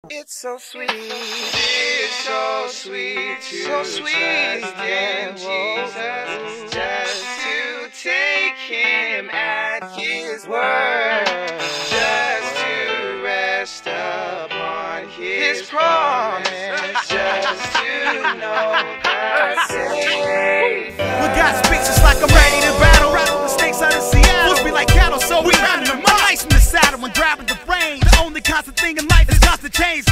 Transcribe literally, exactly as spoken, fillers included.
It's so sweet, it's so sweet to so sweet trust in Jesus, just to take him at his word, just to rest upon his, his promise, just to know that Savior. When God speaks